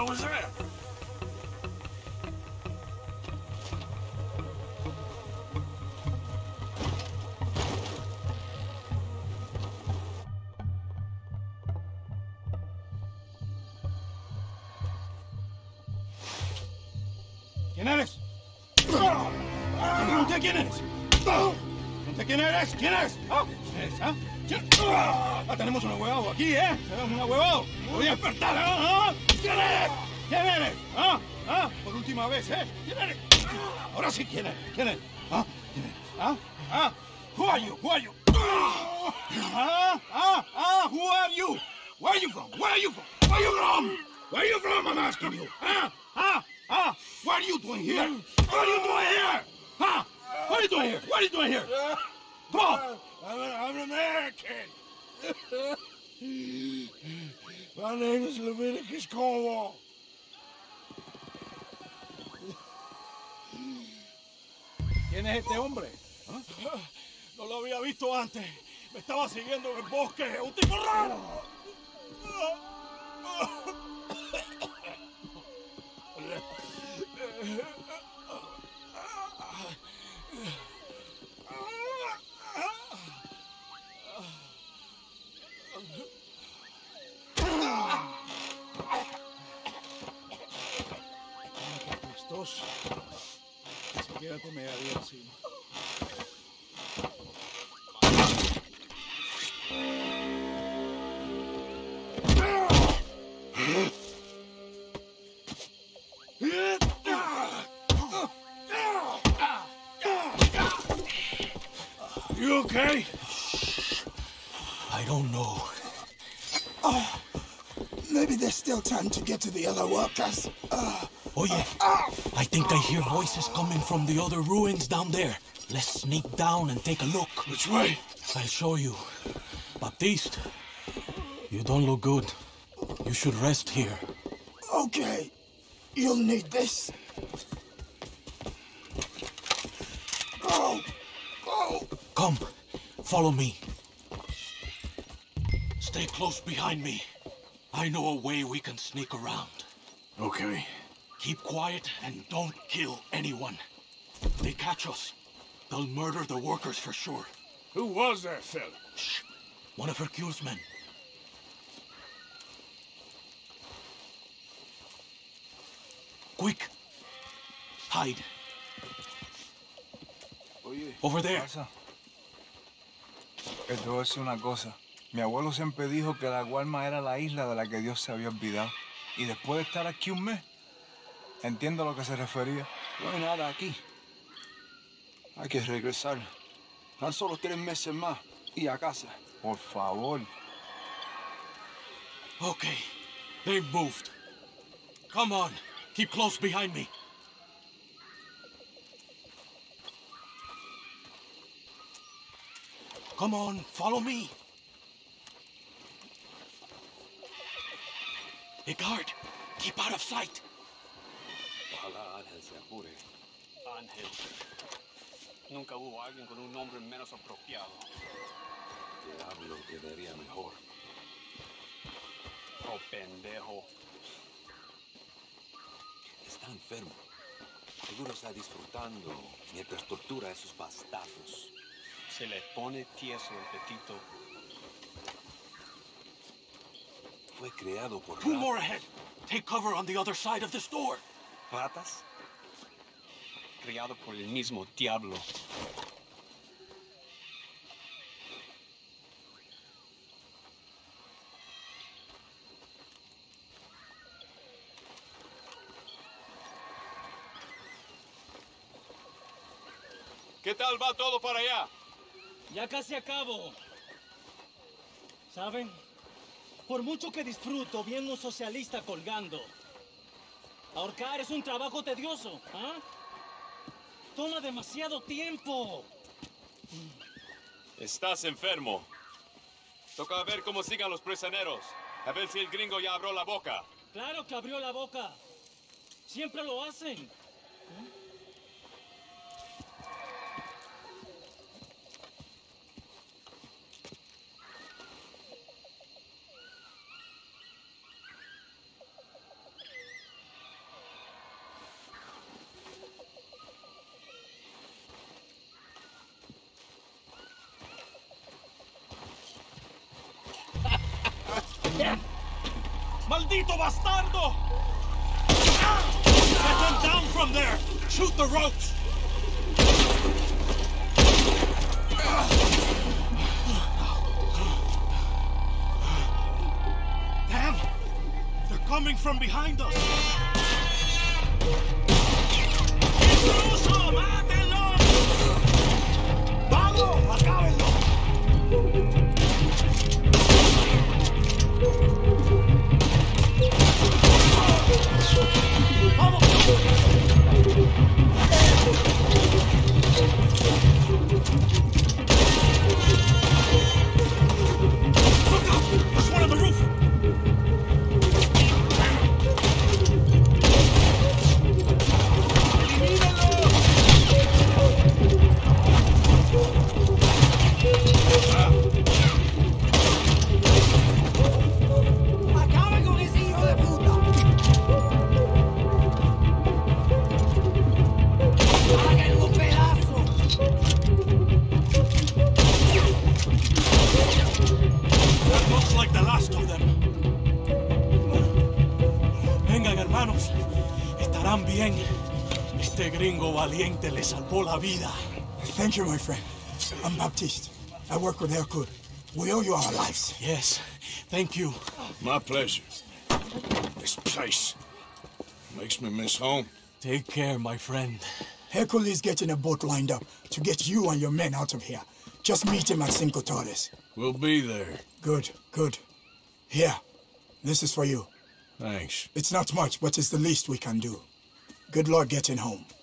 hell was that? ¿Quién eres? Me pregunté quién eres. Pregunté quién eres. ¿Quién eres? ¿Quién eres? Tenemos un ahuevado aquí, ¿eh? Tenemos un ahuevado. Voy a despertar, ¿ah? ¿Quién eres? ¿Quién eres? Por última vez, ¿eh? ¿Quién eres? Ahora sí, ¿quién eres? ¿Quién eres? ¿Quién eres? Who are you? Who are you? Who are you? Where are you from? Where are you from? Where are you from? Where are you from? I'm asking you. What are you doing here? What are you doing here? What are you doing here? What are you doing here? Come on. I'm an American. My name is Leviticus Cornwall. ¿Quién es este hombre? No lo había visto antes. Me estaba siguiendo en el bosque. ¡Un tipo raro! Estos ni siquiera te me había encima. You okay? I don't know. Maybe there's still time to get to the other workers. Oye, I think I hear voices coming from the other ruins down there. Let's sneak down and take a look. Which way? I'll show you. Baptiste, you don't look good. You should rest here. Okay. You'll need this. Go! Go! Come, follow me. Stay close behind me. I know a way we can sneak around. Okay. Keep quiet and don't kill anyone. If they catch us, they'll murder the workers for sure. Who was that fella? Shh! One of Hercule's men. Quick! Hide. Oye, Over there. pasa? Te voy a decir una cosa. Mi abuelo siempre dijo que la Guarma era la isla de la que Dios se había olvidado. Y después de estar aquí un mes, entiendo a lo que se refería. No hay nada aquí. Hay que regresar. Tan solo 3 meses más y a casa. Por favor. Okay, they've moved. Come on, keep close behind me. Come on, follow me. Hey, guard, keep out of sight. Ojalá Ángel se apure. Ángel. Nunca hubo alguien con un nombre menos apropiado. Diablo quedaría mejor. Oh, pendejo. Está enfermo. Seguro está disfrutando mientras tortura a esos bastardos. Se le pone tieso el petito. Fue creado por Two more ahead. Take cover on the other side of this door. ratas. Criado por el mismo diablo. ¿Qué tal va todo para allá? Ya casi acabo. ¿Saben? Por mucho que disfruto viendo un socialista colgando, ahorcar es un trabajo tedioso, ¿ah? Toma demasiado tiempo. Estás enfermo. Toca ver cómo sigan los prisioneros. A ver si el gringo ya abrió la boca. Claro que abrió la boca. Siempre lo hacen. ¡Maldito bastardo! Get them down from there! Shoot the ropes! Damn! They're coming from behind us! ¡Intruso! ¡Mátenlo! ¡Vamos! ¡Acábenlo! ¡Vamos! Look out! There's one on the roof! ¡Acabe con ese hijo de puta! ¡Háganlo pedazos! That looks like the last of them. Vengan, hermanos. Estarán bien. Este gringo valiente le salvó la vida. Thank you, my friend. I'm Baptiste. I work with Hercule. We owe you our lives. Yes, thank you. My pleasure. This place makes me miss home. Take care, my friend. Hercule is getting a boat lined up to get you and your men out of here. Just meet him at Cinco Torres. We'll be there. Good, good. Here, this is for you. Thanks. It's not much, but it's the least we can do. Good luck getting home.